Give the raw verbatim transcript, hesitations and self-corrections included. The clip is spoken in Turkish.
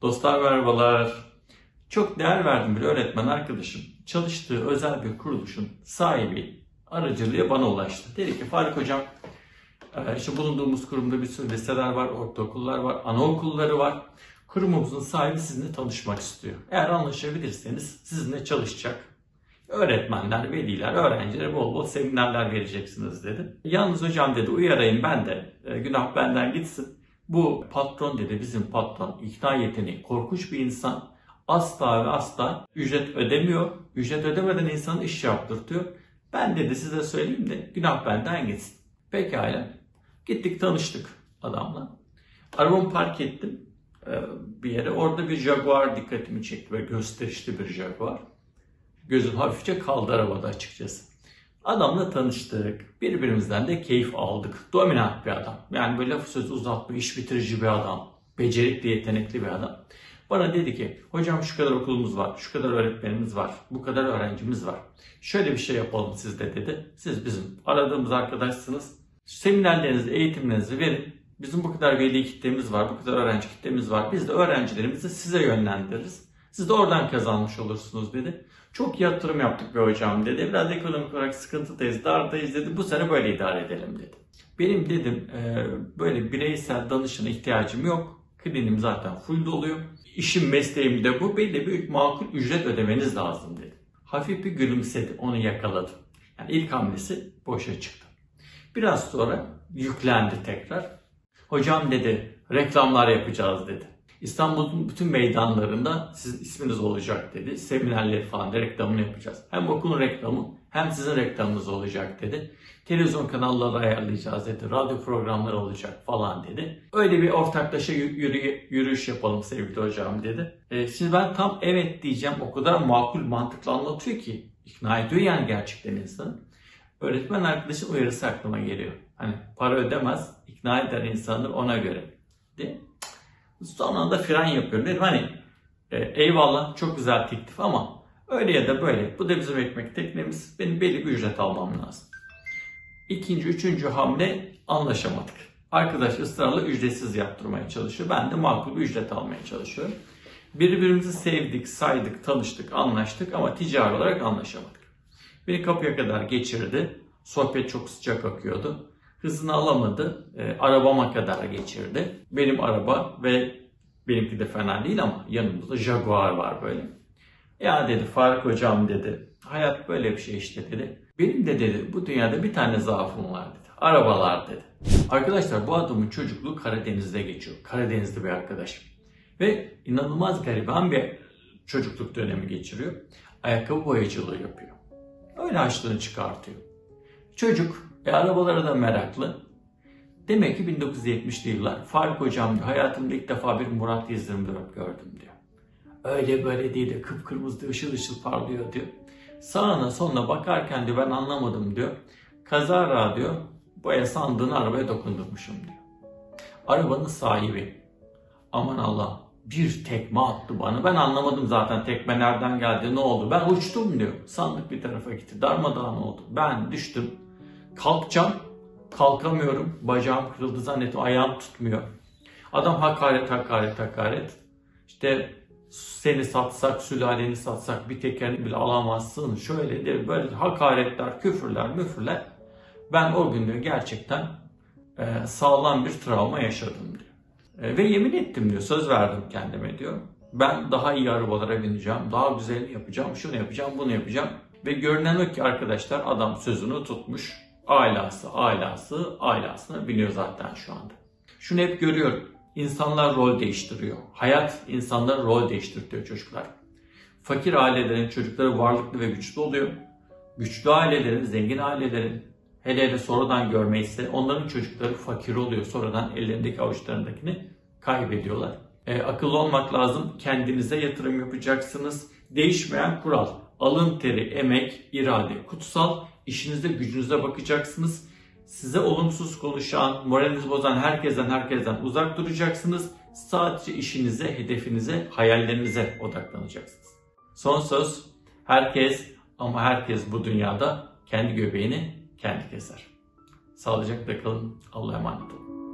Dostlar merhabalar. Çok değer verdiğim bir öğretmen arkadaşım çalıştığı özel bir kuruluşun sahibi aracılığıyla bana ulaştı. Dedi ki Faruk hocam, işte bulunduğumuz kurumda bir sürü liseler var, ortaokullar var, anaokulları var. Kurumumuzun sahibi sizinle tanışmak istiyor. Eğer anlaşabilirseniz sizinle çalışacak. Öğretmenler, veliler, öğrencilere bol bol seminerler vereceksiniz dedi. Yalnız hocam dedi uyarayım ben de günah benden gitsin. Bu patron dedi bizim patron ikna yeteneği korkunç bir insan. Asla ve asla ücret ödemiyor. Ücret ödemeden insanı iş yaptırtıyor. Ben dedi size söyleyeyim de günah benden gitsin. Pekala. Gittik tanıştık adamla. Arabamı park ettim bir yere. Orada bir Jaguar dikkatimi çekti ve gösterişli bir Jaguar. Gözüm hafifçe kaldı arabada açıkçası. Adamla tanıştık. Birbirimizden de keyif aldık. Dominant bir adam. Yani böyle laf sözü uzatma, iş bitirici bir adam. Becerikli, yetenekli bir adam. Bana dedi ki, hocam şu kadar okulumuz var, şu kadar öğretmenimiz var, bu kadar öğrencimiz var. Şöyle bir şey yapalım sizde dedi. Siz bizim aradığımız arkadaşsınız. Seminerlerinizi, eğitimlerinizi verin. Bizim bu kadar veli kitlemiz var, bu kadar öğrenci kitlemiz var. Biz de öğrencilerimizi size yönlendiririz. Siz de oradan kazanmış olursunuz dedi. Çok yatırım yaptık be hocam dedi. Biraz ekonomik olarak sıkıntıdayız, dardayız dedi. Bu sene böyle idare edelim dedi. Benim dedim böyle bireysel danışana ihtiyacım yok. Kliniğim zaten full doluyor. İşim mesleğim de bu. Belli bir makul ücret ödemeniz lazım dedi. Hafif bir gülümsedi. Onu yakaladım. Yani ilk hamlesi boşa çıktı. Biraz sonra yüklendi tekrar. Hocam dedi reklamlar yapacağız dedi. İstanbul'un bütün meydanlarında sizin isminiz olacak dedi. Seminerleri falan da reklamını yapacağız. Hem okulun reklamı hem sizin reklamınız olacak dedi. Televizyon kanalları ayarlayacağız dedi. Radyo programları olacak falan dedi. Öyle bir ortaklaşa yürü, yürüyüş yapalım sevgili hocam dedi. E, şimdi ben tam evet diyeceğim. O kadar makul mantıklı anlatıyor ki. İkna ediyor yani gerçekten insanı. Öğretmen arkadaşın uyarısı aklıma geliyor. Hani para ödemez, ikna eder insanı ona göre. Değil mi? Son anda fren yapıyorum. Dedim hani e, eyvallah çok güzel teklif ama öyle ya da böyle. Bu da bizim ekmek teknemiz. Benim belli bir ücret almam lazım. İkinci, üçüncü hamle anlaşamadık. Arkadaş ısrarla ücretsiz yaptırmaya çalışıyor. Ben de makul bir ücret almaya çalışıyorum. Birbirimizi sevdik, saydık, tanıştık, anlaştık ama ticari olarak anlaşamadık. Beni kapıya kadar geçirdi. Sohbet çok sıcak akıyordu. Hızını alamadı. E, arabama kadar geçirdi. Benim araba ve benimki de fena değil ama yanımda Jaguar var böyle. Ya dedi Faruk hocam dedi. Hayat böyle bir şey işte dedi. Benim de dedi bu dünyada bir tane zaafım var dedi. Arabalar dedi. Arkadaşlar bu adamın çocukluğu Karadeniz'de geçiyor. Karadenizli bir arkadaşım. Ve inanılmaz gariban bir çocukluk dönemi geçiriyor. Ayakkabı boyacılığı yapıyor. Öyle açlığını çıkartıyor. Çocuk e, arabalara da meraklı. Demek ki bin dokuz yüz yetmişli yıllar. Faruk hocam diyor, hayatımda ilk defa bir Murat yüz yirmi dört gördüm diyor. Öyle böyle değil de kıpkırmızı ışıl ışıl parlıyor diyor. Sağına soluna bakarken diyor ben anlamadım diyor. Kazara diyor boya sandığını arabaya dokundurmuşum diyor. Arabanın sahibi aman Allah bir tekme attı bana. Ben anlamadım zaten tekme nereden geldi ne oldu. Ben uçtum diyor. Sandık bir tarafa gitti. Darmadağın oldu. Ben düştüm. Kalkacağım. Kalkamıyorum. Bacağım kırıldı zannettim. Ayağım tutmuyor. Adam hakaret hakaret hakaret. İşte seni satsak, sülaleni satsak bir tekerini bile alamazsın. Şöyle de böyle hakaretler, küfürler, müfürler. Ben o gün diyor gerçekten e, sağlam bir travma yaşadım diyor. E, ve yemin ettim diyor. Söz verdim kendime diyor. Ben daha iyi arabalara bineceğim. Daha güzelini yapacağım. Şunu yapacağım, bunu yapacağım. Ve görünen o ki arkadaşlar adam sözünü tutmuş. Ailası, ailası, ailasına biniyor zaten şu anda. Şunu hep görüyorum. İnsanlar rol değiştiriyor. Hayat insanlara rol değiştiriyor çocuklar. Fakir ailelerin çocukları varlıklı ve güçlü oluyor. Güçlü ailelerin, zengin ailelerin hele hele sonradan görmeyse onların çocukları fakir oluyor. Sonradan ellerindeki avuçlarındakini kaybediyorlar. E, akıllı olmak lazım. Kendinize yatırım yapacaksınız. Değişmeyen kural. Alın teri, emek, irade, kutsal. İşinize, gücünüze bakacaksınız. Size olumsuz konuşan, moralinizi bozan herkesten herkesten uzak duracaksınız. Sadece işinize, hedefinize, hayallerinize odaklanacaksınız. Son söz, herkes ama herkes bu dünyada kendi göbeğini kendi keser. Sağlıcakla kalın, Allah'a emanet olun.